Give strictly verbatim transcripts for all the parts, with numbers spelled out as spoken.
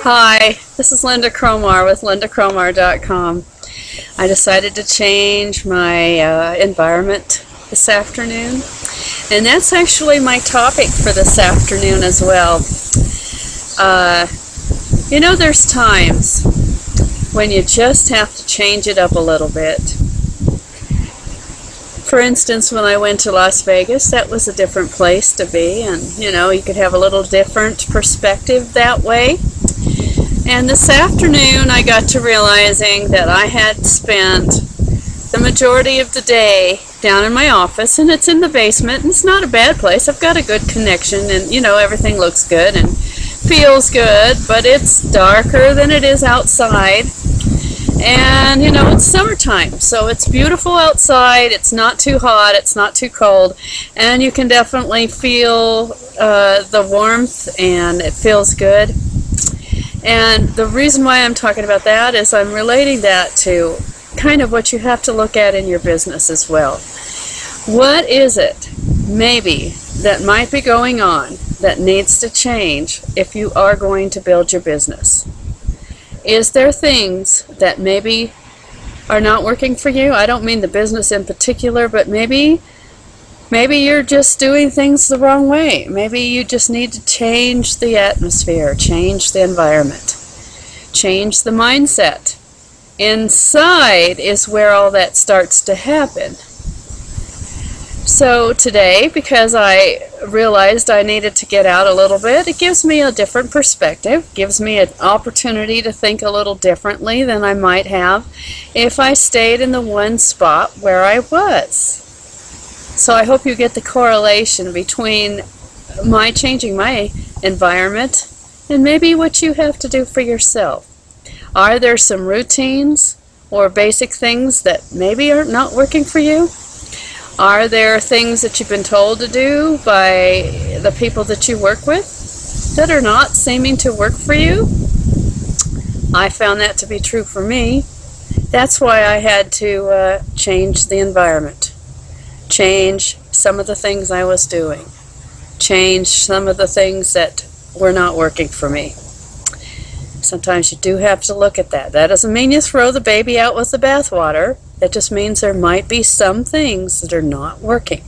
Hi, this is Lynda Cromar with Lynda Cromar dot com. I decided to change my uh, environment this afternoon, and that's actually my topic for this afternoon as well. Uh, you know, there's times when you just have to change it up a little bit. For instance, when I went to Las Vegas, that was a different place to be, and you know, you could have a little different perspective that way. And this afternoon I got to realizing that I had spent the majority of the day down in my office, and it's in the basement, and it's not a bad place. I've got a good connection, and you know, everything looks good and feels good, but it's darker than it is outside. And you know, it's summertime, so it's beautiful outside. It's not too hot, it's not too cold, and you can definitely feel uh, the warmth, and it feels good. And the reason why I'm talking about that is I'm relating that to kind of what you have to look at in your business as well. What is it maybe that might be going on that needs to change if you are going to build your business? Is there things that maybe are not working for you? I don't mean the business in particular, but maybe maybe you're just doing things the wrong way. Maybe you just need to change the atmosphere, change the environment, change the mindset. Inside is where all that starts to happen. So today, because I realized I needed to get out a little bit, it gives me a different perspective, gives me an opportunity to think a little differently than I might have if I stayed in the one spot where I was. So I hope you get the correlation between my changing my environment and maybe what you have to do for yourself. Are there some routines or basic things that maybe are not working for you? Are there things that you've been told to do by the people that you work with that are not seeming to work for you? I found that to be true for me. That's why I had to uh, change the environment. Change some of the things I was doing. Change some of the things that were not working for me. Sometimes you do have to look at that. That doesn't mean you throw the baby out with the bathwater. That just means there might be some things that are not working.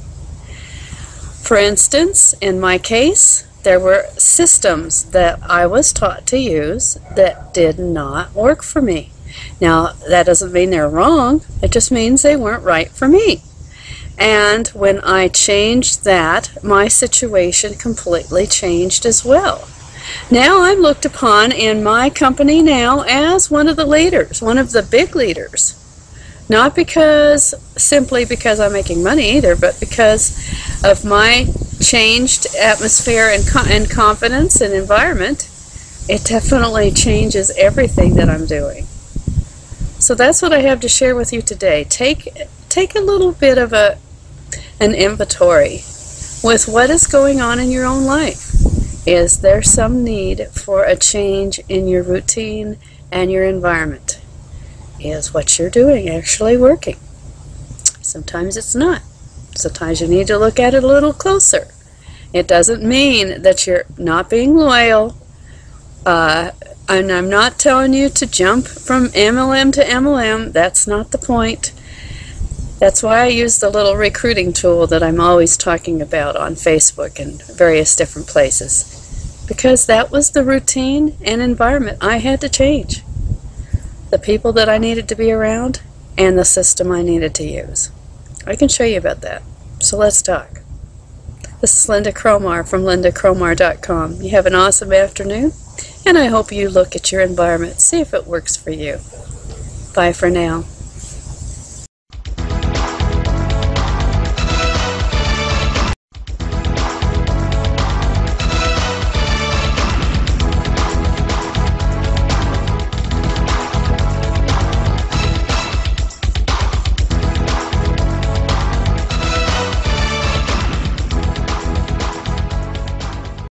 For instance, in my case, there were systems that I was taught to use that did not work for me. Now, that doesn't mean they're wrong. It just means they weren't right for me. And when I changed that, my situation completely changed as well. Now I'm looked upon in my company now as one of the leaders, one of the big leaders. Not because, simply because I'm making money either, but because of my changed atmosphere and, co and confidence and environment. It definitely changes everything that I'm doing. So that's what I have to share with you today. Take, take a little bit of a an inventory with what is going on in your own life. Is there some need for a change in your routine and your environment? Is what you're doing actually working? Sometimes it's not. Sometimes you need to look at it a little closer. It doesn't mean that you're not being loyal, uh, and I'm not telling you to jump from M L M to M L M. That's not the point. That's why I use the little recruiting tool that I'm always talking about on Facebook and various different places. Because that was the routine and environment I had to change. The people that I needed to be around and the system I needed to use. I can show you about that. So let's talk. This is Lynda Cromar from Lynda Cromar dot com. You have an awesome afternoon, and I hope you look at your environment, see if it works for you. Bye for now.